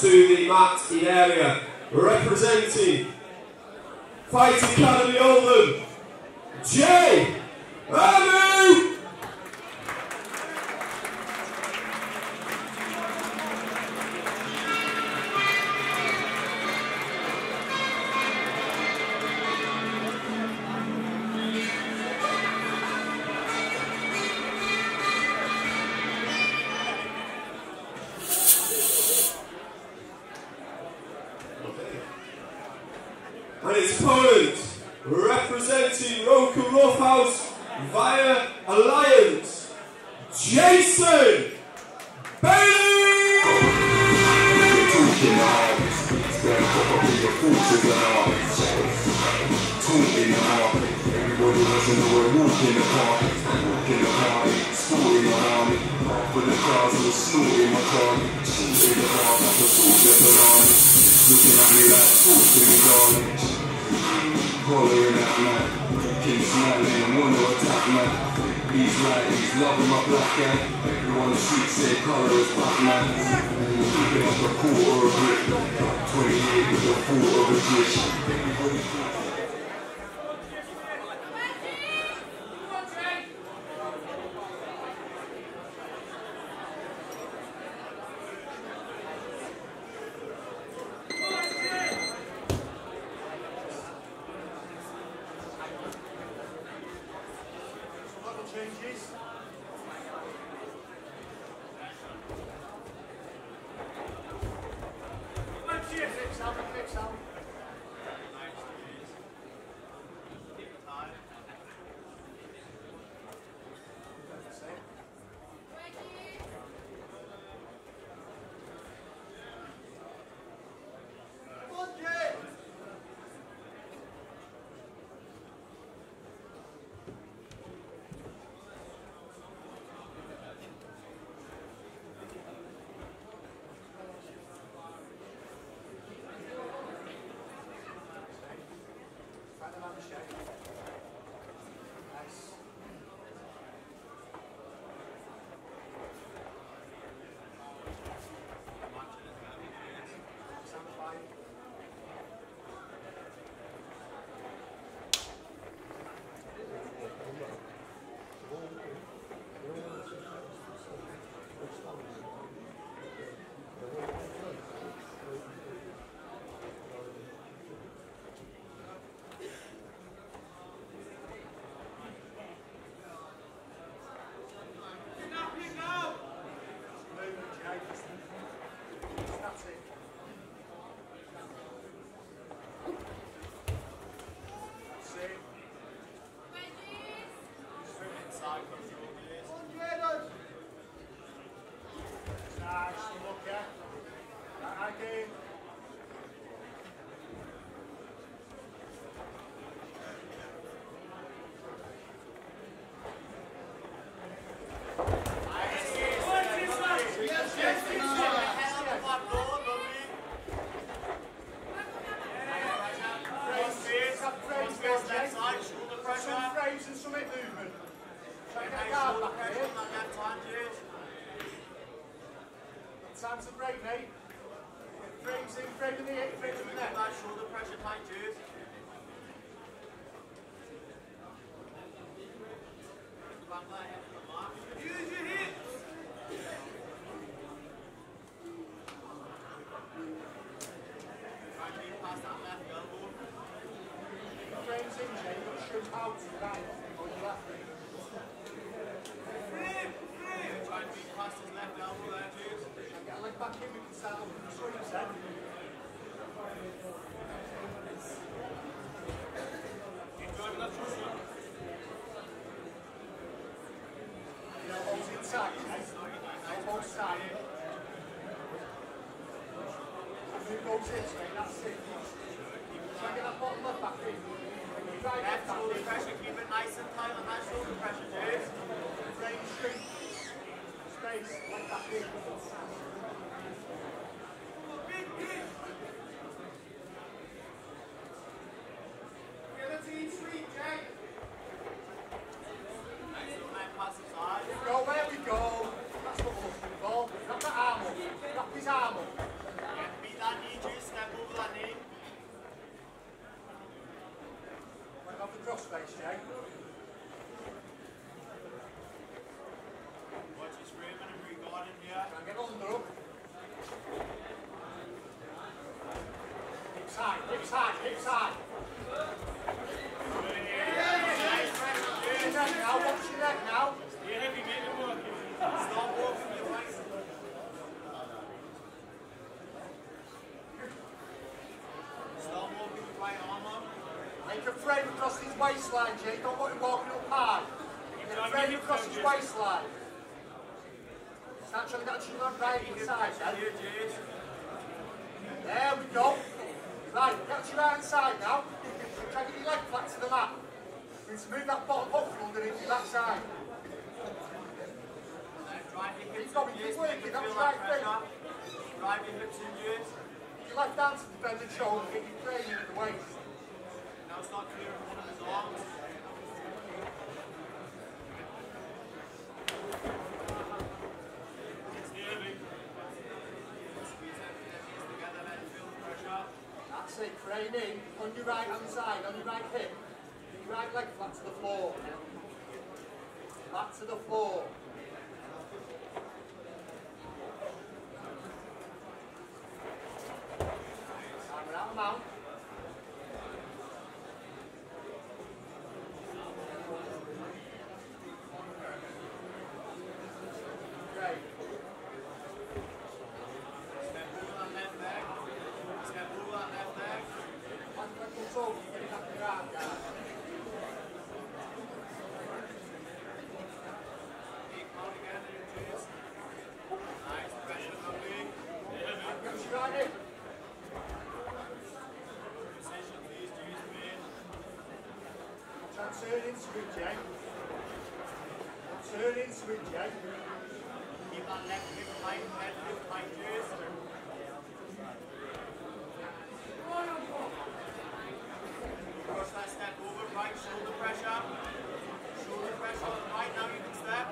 to the mat in area, representing Fight Academy Oldham, Jay Anu! And its opponent, representing Roker Roughhouse via Alliance, Jason Bailey! Everybody wants to know where walk in the car, story around me. For the cars who are snoring in my car, in the car, like a soldier around me. Looking at me like talk to me, darling. Hollering at man, keep smiling and wanna attack man. He's like, he's loving my black guy. You wanna shoot, say colour is Batman. Keeping up a quarter of a brick, 28 with a quarter of a dish. Changes. Fix out. Time to break, mate. Frames in, frame in the eight, frame in the net. Shoulder pressure tight, Jude. Use your hips. Try and get past that left elbow. Frames in, Jay. You've got to shoot out to the right or your left. Try and beat past his left elbow there, Jude. Get a leg back in, we can start looking for sweeps then. Keep driving that shot. Elbows inside, okay? Elbows tight. And who goes this way? That's it. Try and get that bottom left back in. Right Left shoulder pressure, keep it nice and tight on that shoulder pressure, Jude. Frame straight. Space, leg back in. Go where we go. That's what we're looking for. Wrap that arm up. Wrap his arm up. space, Jay. Watch his framing and regarding here. Try and get under him. Hips high, hips high, hips high. Watch your neck now, watch your neck now. You're heavy, mate, you're working. Stop walking your legs. Stop walking your right arm up. Make a frame across his waistline, Jay. Don't want him walking up high. Make a frame across his waistline. Start trying to get your right inside, then. There we go. Right, get your right side now. Try and get your leg flat to the mat. We need to move that bottom hook from underneath your backside. Keep going, keep working, that's right thing. Drive your hips in, James. Get your left hand to the bend and shoulder, get your training at the waist. Now start clearing one of his arms. It's heavy. Squeeze everything together, let it feel the pressure. That's it, crane in, on your right hand side, on your right hip. Get your right leg flat to the floor. Flat to the floor. Hammer out the mount. Great. Step over that left leg. Step over that left leg. One leg will talk, you get it up your arm, guys. Big count again, James. Nice, pressure coming. Get your right in. Precision, please, James, man. Try and turn into it, Jay. Turn into it, Jay. Keep that left hip tight, head hip tight, James. Push that step over, right shoulder pressure. Shoulder pressure on the right, now you can step.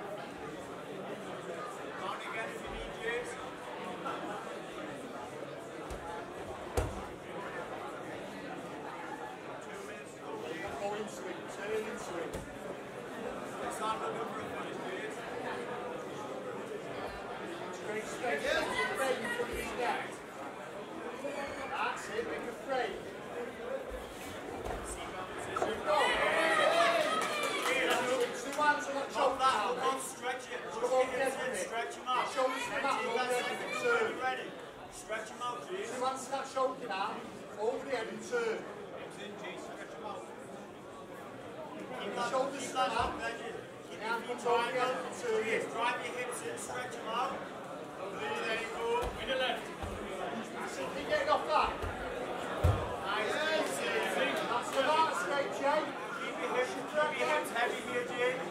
Down again if you need, James. 2 minutes to go, James. Go into it, turn into it. Let's not look over a finish, James. Great space, make a frame in front of his neck. That's it, make a frame. Seatbelt position. Go. Two hands on that Drop choke that, now, hold on, mate. stretch it. Go Push over your hips there in, with it. stretch them out. Shoulders to the mat, Take over that the head second and turn, turn. you ready? Stretch them out, James. Two hands to that choking arm, over the head and turn. Hips in, James, stretch them out. Keep the shoulders Keep to the that mat. up, Legend. Keep Now your feet control the driving. head and turn James, in. drive your hips in, stretch them out. There you go. In the left. That's it, keep getting off that. Nice, James. That's the mat straight, Jay. Keep your hips heavy here, James.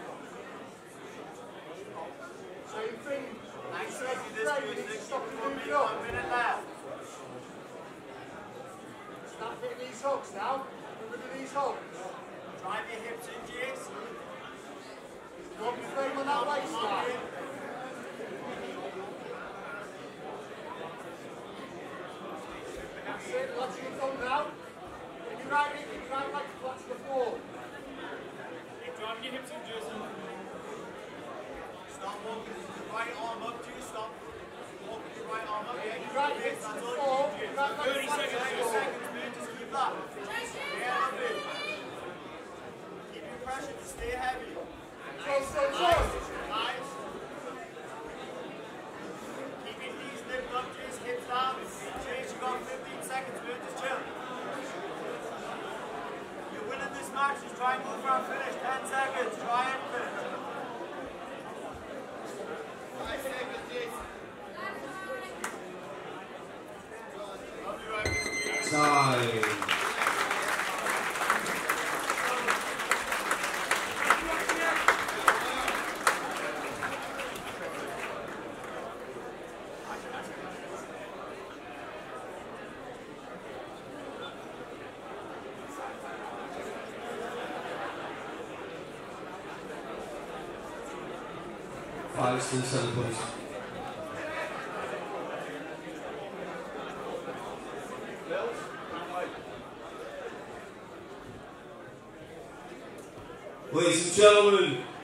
Same thing. Nice, Make easy a this, frame, you James. need to Keep stop it and moving, move it up. 1 minute left. Start hitting these hooks now. Get rid of these hooks. Drive your hips in, James. Drop your frame on that waistline. That's it, let's get done now. Get your right leg flat to the floor. Drop your hips in, Jason. Stop walking your right arm up, James. Stop walking your right arm up. Yeah, Your right hip to that's the all floor. you need, Your right leg 30 flat to the seconds, 30 floor. seconds, man. Just keep that. Yeah, love it. Keep your pressure to stay heavy. Close, close, close. Nice. Keep your knees lifted up, James. Hips down. James, you got 15 seconds, man. Just chill. You're winning this match. Just try and go for a finish. 10 seconds. Try and finish. 5 seconds, Jason. Love you, Jason. Time. 5 still 7 points. Ladies and gentlemen,